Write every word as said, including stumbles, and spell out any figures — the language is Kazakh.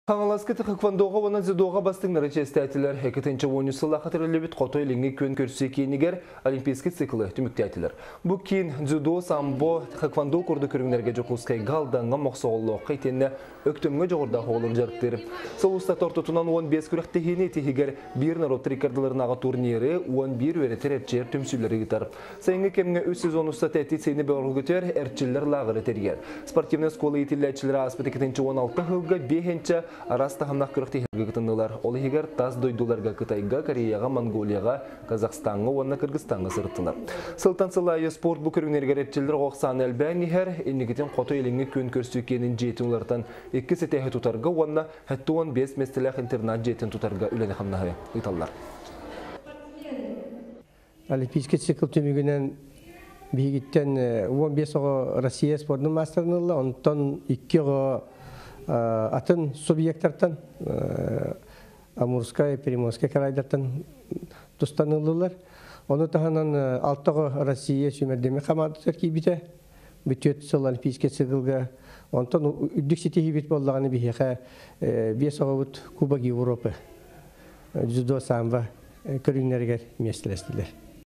Хаңаласкы тықықвандоға оны зидоға бастыңлары честәтілер. Екітінші ойны сылла қатырылыбет қотой леңі көн көрсі кейінігер олимпийский циклы түміктәтілер. Бұл кейін дзюдо, самбо, тықықвандо көрді көріңлерге жоқылысқай ғалданға моқсоғылы қайтенне өктімге жоғырда қолыр жарықтыр. Сол ұста тортутынан он бес күріқтігіне тегігер бір народ рекордыларынаға турнирі он бір өретер әртчер түмсілері гитар. Сайынғы кемге үз сезон ұста тәтті сейні бәргі көтер әртчілер лағыры тергер. Спортивный сколы етілләтшілері аспеті кетінші он алты ғылға бейхенчі Араста хамнақ күріқті хергі күтінділер. Ол егер таз дойдуларға Қытайға, Кореяға, Монголияға, Казахстанға, онына Кыргызстанға сырттылар. Сылтан сылайы спорт бұ көрігнерге ретчілдер қоқсан әлбән ехер, енігітен қото еліңі көн көрсікенін жетін олардан екі сетәхі тұтарға, онына әтті он бес местіләқ интернат жетін тұтарға үләні қамнағы ұйталар. Олимпийский цикл түмігінен бейгіттен он бес оғы Россия спортының мастернылы, онтан екі оғы атын субъекттартан Амурская, Приморская крайдартан тустанылылар. Оны таханан алтығы Россия сүймердеме қамады кейбіті. Бүтет сыл олимпийский циклға. Онтан үддік сетехи бет болдағаны бейхе бес оғыт Кубок Европы. Дзюдо самбо көріңлергер местілестілер.